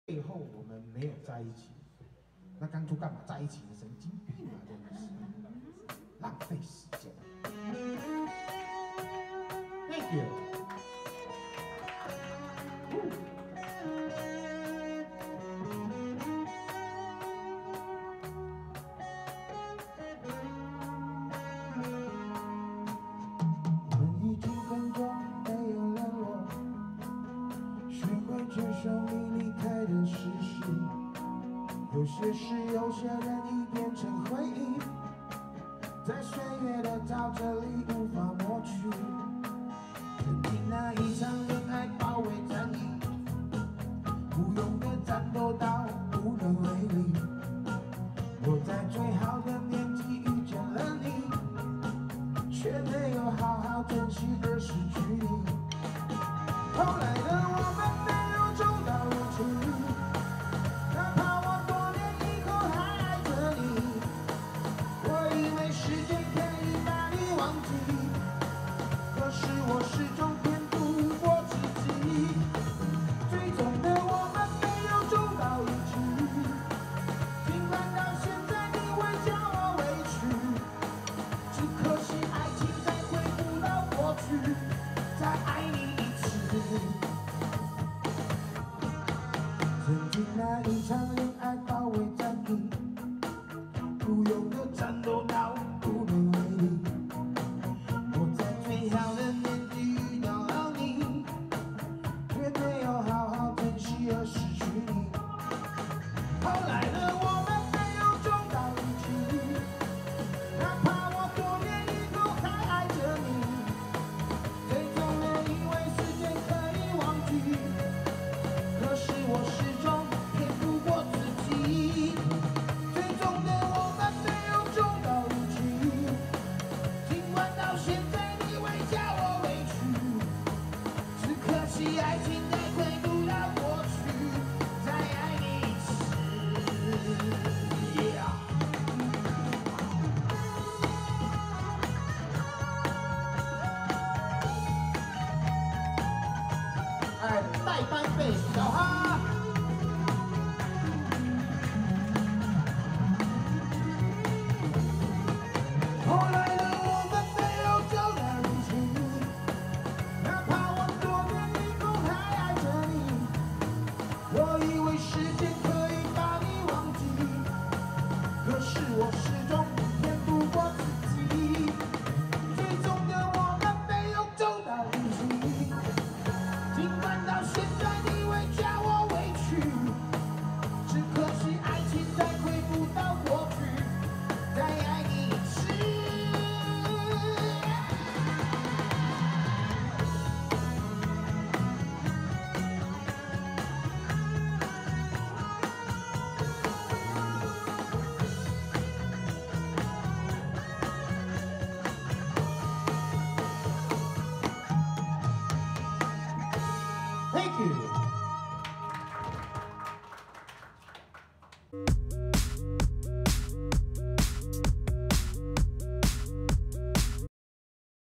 背后我们没有在一起，那当初干嘛在一起呢？神经病啊，真的是浪费时间。Thank you。我们已经很久没有联络，学会接受你离开的事实。有些事，有些人已变成回忆，在岁月的沼泽里无法抹去。曾经那一场恋爱保卫战役，无用的战斗到无能为力。我在最好的年纪遇见了你，却没有好好珍惜而失去你。后来的我们没有走到一起，哪怕我多年以后还爱着你。我以为时间可以把你忘记，可是我始终骗不过自己。最终的我们没有走到一起，尽管到现在你会叫我委屈，只可惜爱情再回不到过去，再爱你一次。曾经那一场恋爱保卫战役，无用的战斗到无能为力。我在最好的年纪遇到了你，却没有好好珍惜而失去你。后来的我们没有走到一起，哪怕我多年以后还爱着你。最终我以为时间可以忘记，可是我始终骗不过自己。最终的我们没有走到一起，尽管到现在你会叫我委屈，只可惜爱情再回不到过去，再爱你一次。Yeah。哎，代班费小哈。后来的我们没有走到一起，哪怕我多年以后还爱着你。我以为时间可以把你忘记，可是我始终